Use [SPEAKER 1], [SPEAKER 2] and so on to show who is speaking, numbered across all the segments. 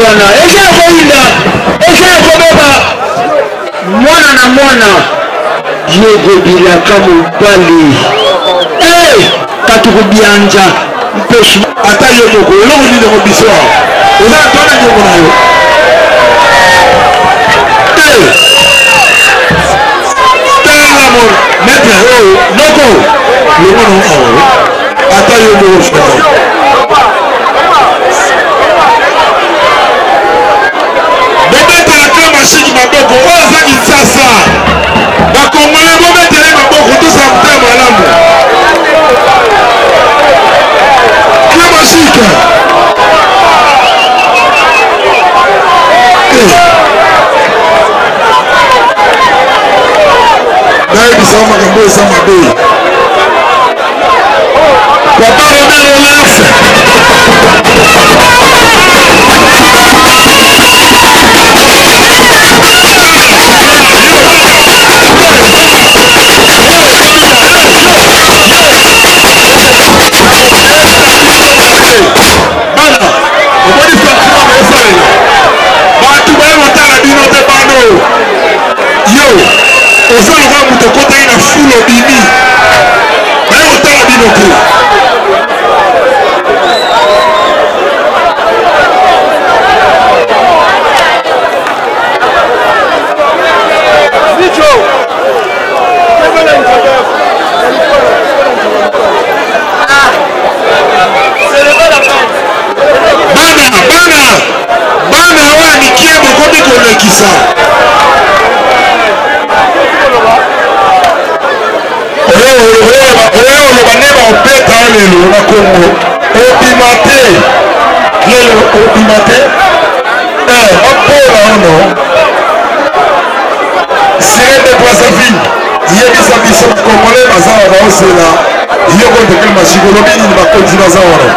[SPEAKER 1] wana eza koyinda eza kobeba mwana na mwana Diego bilaka mobali katukubianja mpeshi
[SPEAKER 2] ata yo moko eloko nini ko biso oza tona ngongo na yo tala mo maître oh noko longo no ata yo moko fete bobetela kla mashiki maboko oyo aza Kinshasa bakongole bobetele maboko tosala motema malamu kla mashike nayebisa makambo eza mabe papa Robert Olaf oza lokola moto okotaki na fulo bimi baye kotala bino te bana oyo mikie bokomi kolekisa oyo oloba nde baopeta lelo na Kongo obima te lelo obima te opola ono sire de Brazzaville yebisa biso bakongole baza wana baosela yoko ndekele mashiko olobi nini bakonzi baza wana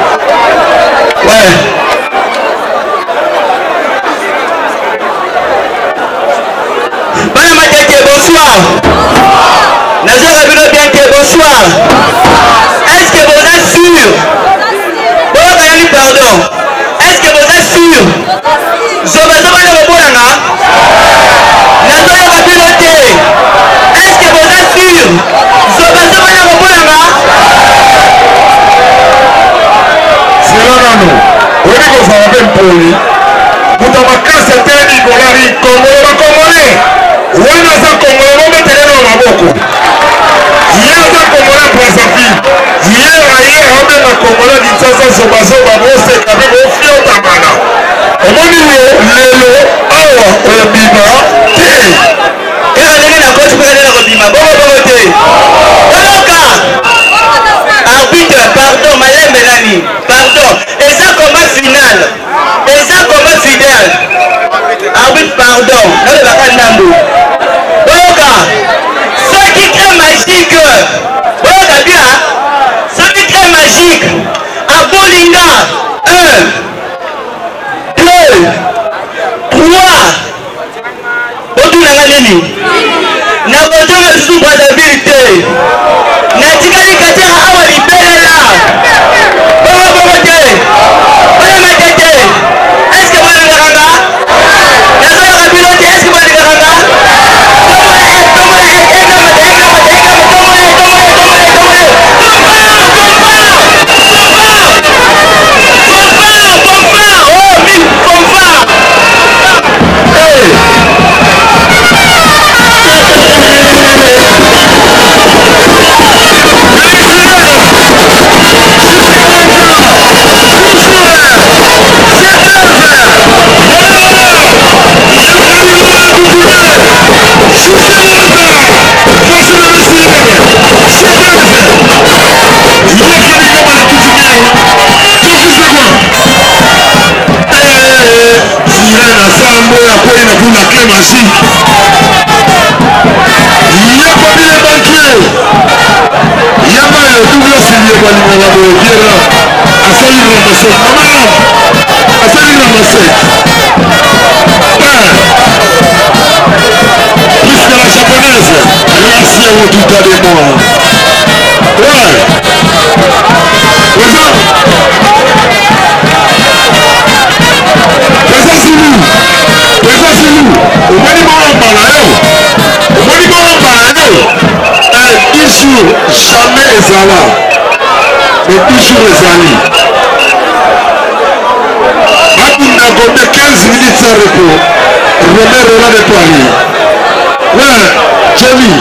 [SPEAKER 1] bana matete bonsoir Nazara Bino bien que bonsoir. Est-ce que vous êtes sûr? Pardon. Est-ce que vous êtes sûr? Est-ce que vous êtes sûr?
[SPEAKER 2] c'est là non. Oui, vous avez même poli. Vous avez cassé tête, vous avez congolais. Oui, nous avons congolais, vous mettez les noms à beaucoup. Hier, nous avons congolais pour sa fille. Hier, on a un congolais qui s'est fait sur ma zone, on a fait au fier au tamana. Au niveau, l'élo, awa, on a bima, té.
[SPEAKER 1] Et on a dit la cause pour aller à Robima. Bon, arbitre, pardon, Malem Belani, pardon. Et ça, combat final. Et ça, combat final. Arbitre, pardon. Là, le baka Nambo. Boyoka, ce qui est magique. Boyoka, bien. Ce qui est magique. À Bolinga, 1, 2, 3. Otu na nini? Na boto na sous Brazzaville. Na tikali katira awa libela. Bobo te. Bana matete. Est-ce que vous avez ranga? Na zo ya pilote est-ce que vous avez ranga?
[SPEAKER 2] Présence Jamais ezala, mais toujours ezali. Abunda Gombe 15 minutes sans repos. Romero l'a déployé. Ouais, Johnny.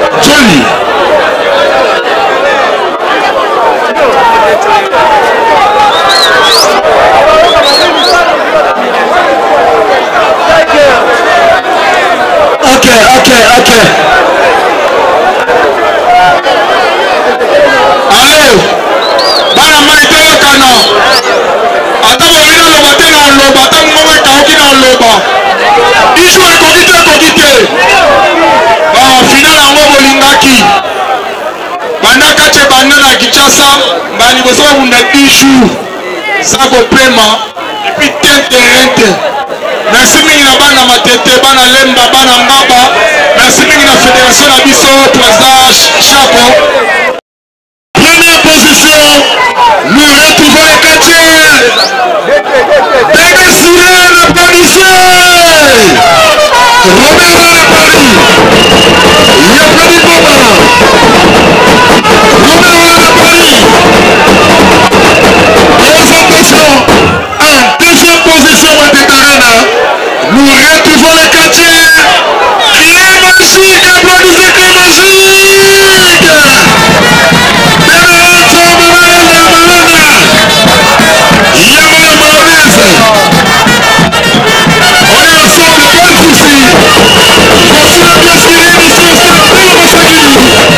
[SPEAKER 2] Ok. Allez, bana maitelo kano. Ata boina loba te na loba, ata mongwe kaoki na loba. Isu ekokite. Final yango bolingaki. Banda kache banda na Kinshasa, bani boso bunda 10 jours. Ça kopema et puis tente. Merci mingi na bana matete, bana lemba, bana mbaba. Merci mingi na fédération na biso président Chako. Première position, nous retrouvons les quartiers. Bébé Sirène, applaudissez. Romero à Paris. Il y a Freddy Boma. Romero à Paris. En deuxième position, Arena, nous retrouvons les quartiers. Clémagique, applaudissez Clémagique. On est ensemble, pas de soucis. Voici la pièce qui est initiée, c'est la belle Masaki.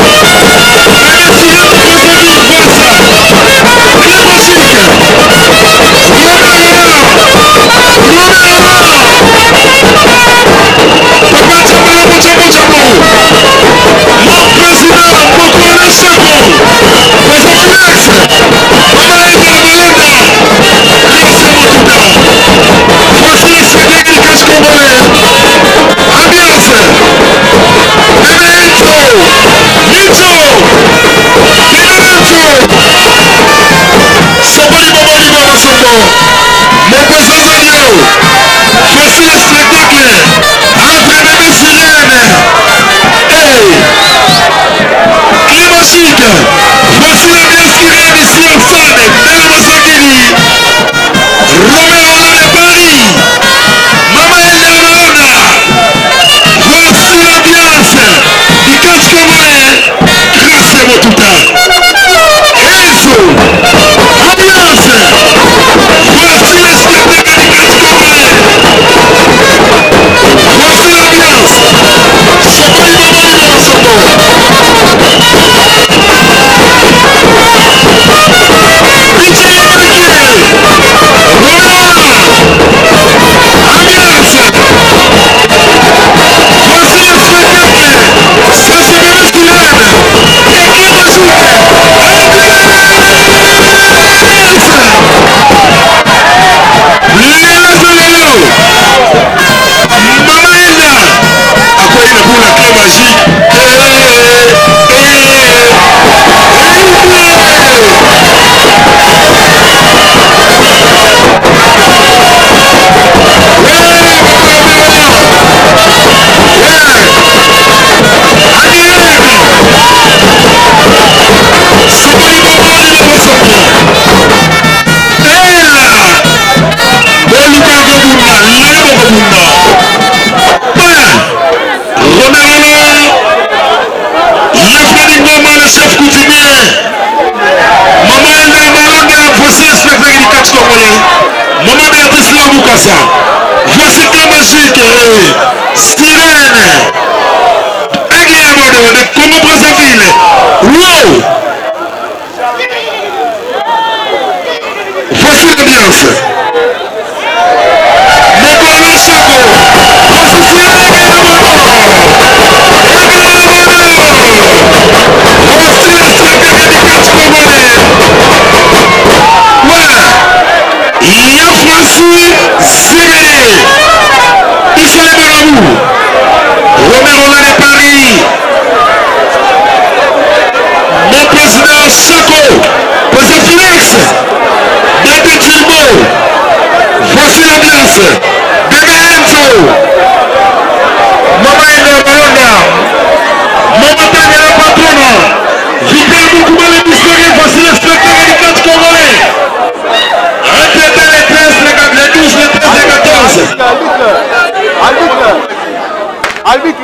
[SPEAKER 2] Mon président, Mokola Chako, président Flex, Mama Eda Malenda, Grâce Motuta. Voici le secret du cache congolais. Ambiance. Bébé Intro. Soboli Boboli Baba Sobo. Mon président Zadio. Voici le spectacle entre Bébé Sirène. Clémagique, voici la pièce qui vient ici en salle de la Masakini. Romero de Paris, Mama Elda Malanda. Voici l'ambiance du cache congolais, Grâce Motuta. Enzo, ambiance. Voici le spectacle du cache congolais. Voici l'ambiance. Soboli Boboli Baba Sobo. Voici Clémagique, Sirène, agréable de Congo Brazzaville. Wow! Voici l'ambiance. Mokola Chako, voici Sirène agréable. Voici le spectacle du catch congolais. Ouais! Il y a Francis Zébélé, Issa les Barabou, Romero de Paris, mon président Chako, président Flex, Bébé Tilbo. Voici l'ambiance. Bébé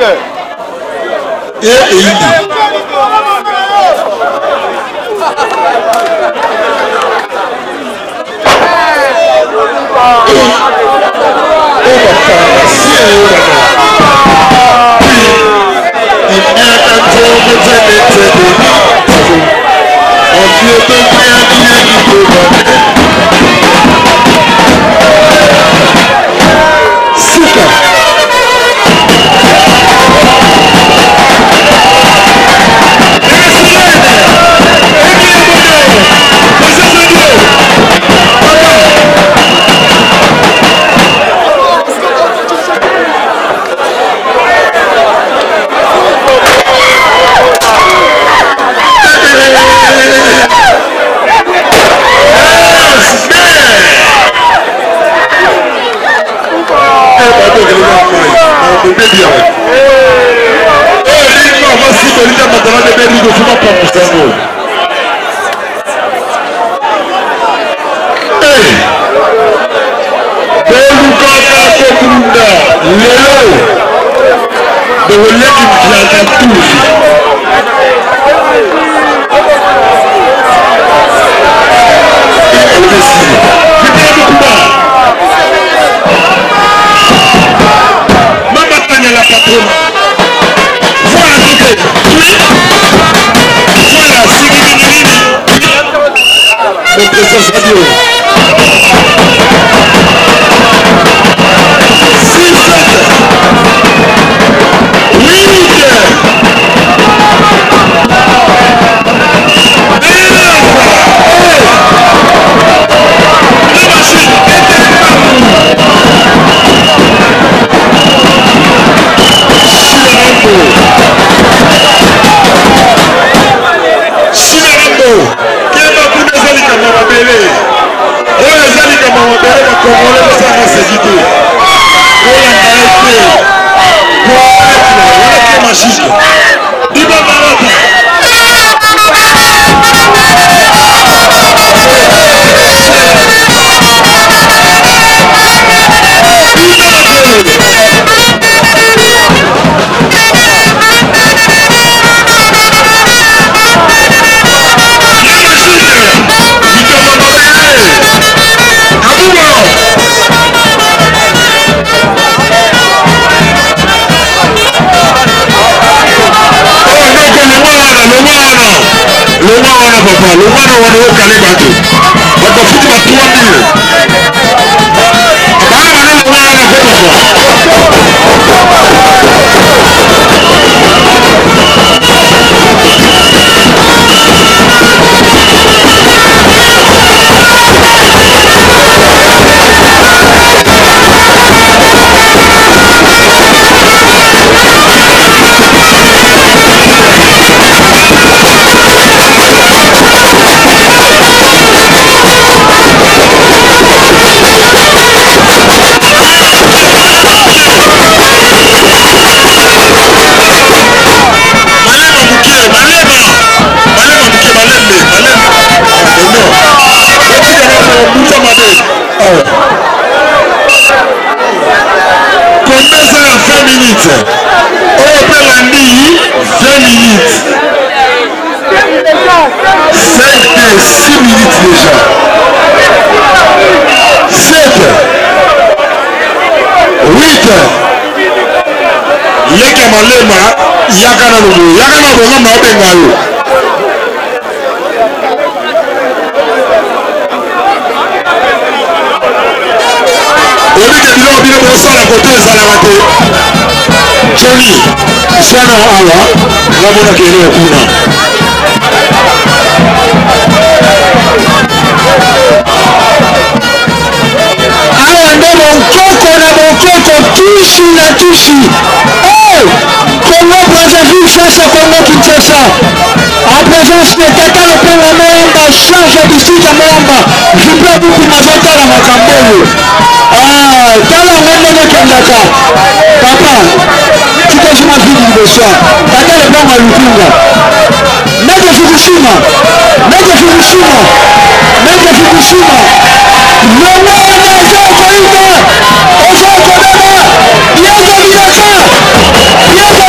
[SPEAKER 3] Fukushima,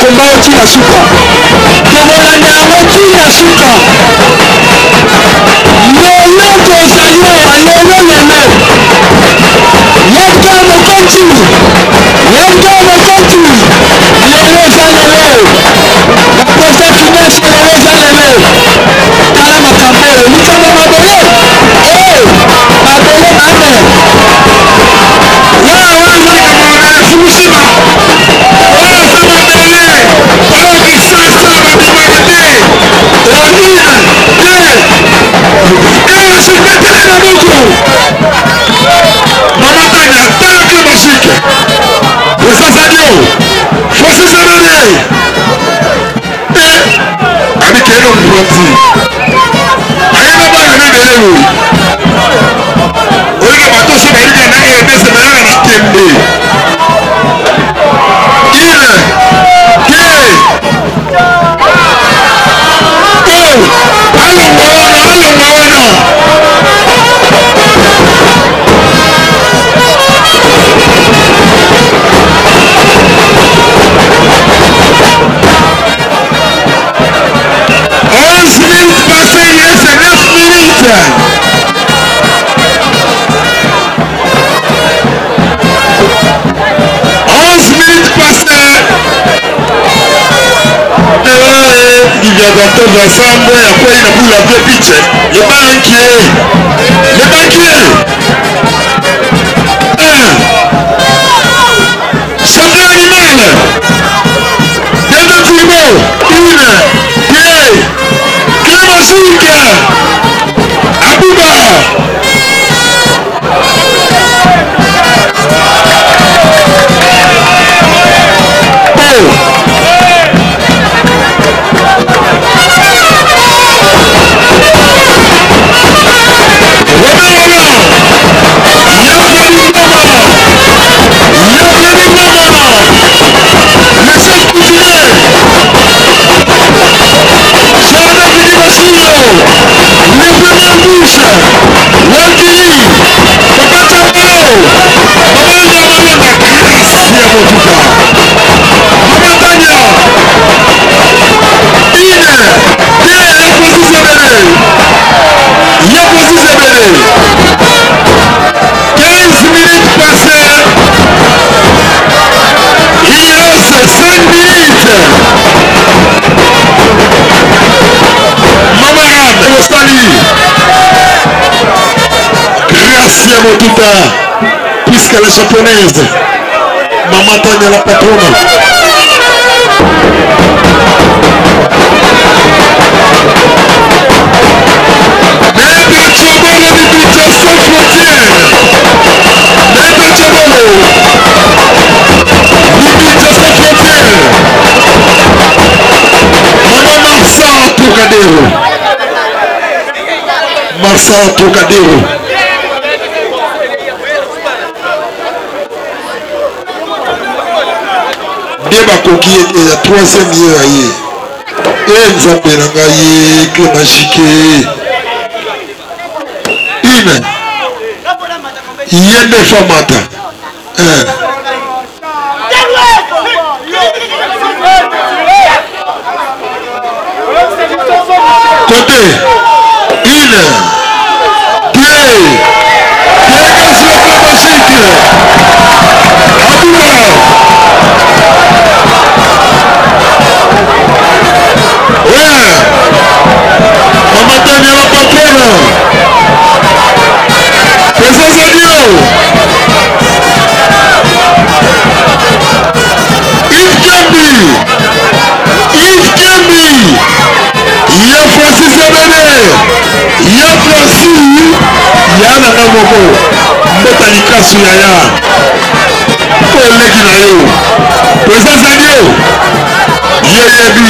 [SPEAKER 3] combat au tir à souka. Tobolanda yango tir à souka. Lelo tozali awa lelo lelo. Yaka mokonzi. Yaka mokonzi. Lelo eza lelo. Bakosa finance lelo eza lelo. Tala makambo oyo likambo mabele. Mabele bane. Fukushima oza mabele oyo kisasa babimaka te onina te esuketele na buku mamatanya talaka masike esasadio fosisebele abikeno mponzi ayena bana nebelewu oyika batoso balika na ebesemelaka na kende Docteur Vincent Boy a quoi il a voulu la vraie pitch. Le banquier. Champion animal. Deuxième filmo. Clémagique. Abouba. Motuta, puisque la japonaise, Maman Tania la patronne. Maître Tchobolo du budget sans frontières. Maître Tchobolo du budget sans frontières. Maman Marsa Tocadero. Marsa Tocadero. Bakoki ya troisième year aye nzambe na ngai ke magique une yende famata côté une deux délégation magique Abouba. Ouais, Maman Tania la patronne. Présence à Dieu. Yves Kembi. Il y a Francis Abene. Il y a Francis. Il y a Nana Momo. Mbota Likasu Yaya. Collègue na yo. Présence à Dieu. Yeyebi.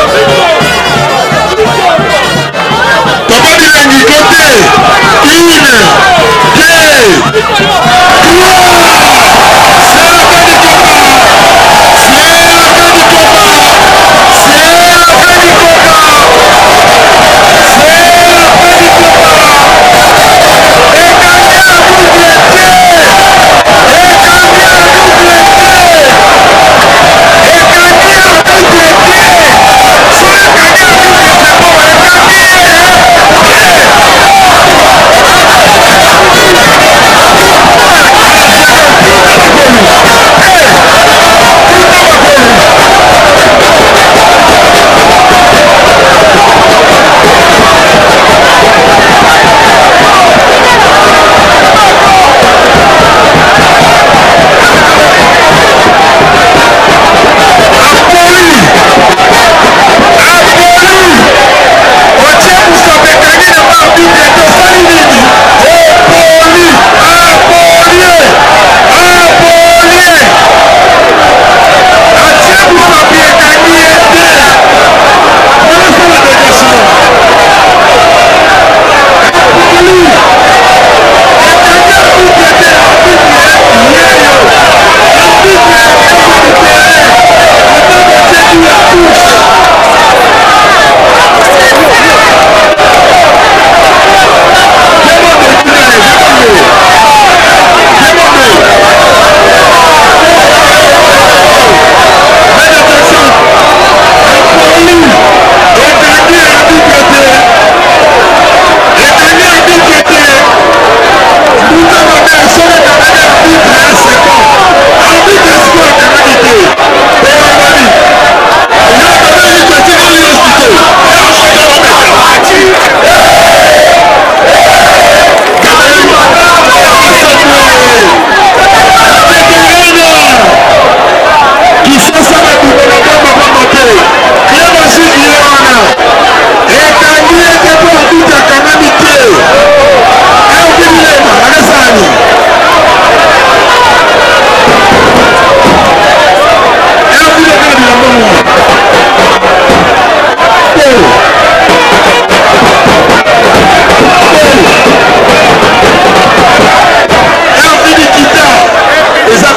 [SPEAKER 3] Papa Bilengi côté. Une. Deux. Trois. C'est la fin du combat.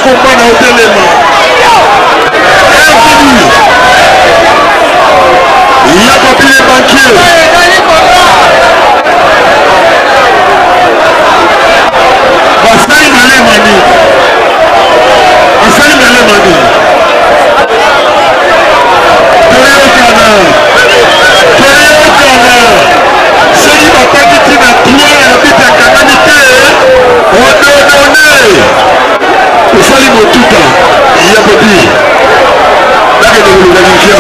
[SPEAKER 3] combat na Otelema. Il y a papier les banquiers. Basali Malemani. Basali Malemani. Toyotana. Ceux bataki tina toi ya bita kanganite. Ododone. Osali motuta. Il y a papier. Dake de l'unifié.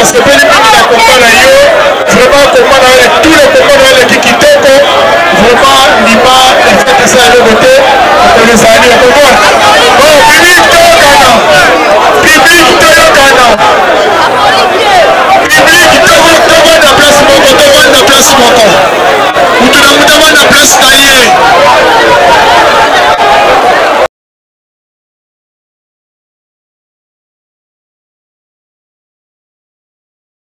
[SPEAKER 2] tosepeli mingi na komba na yo vraiment komba na yo tous les komba na yo eleki kitoko vraiment ndima efetesa eloko te okolezali okomona o public tokana public to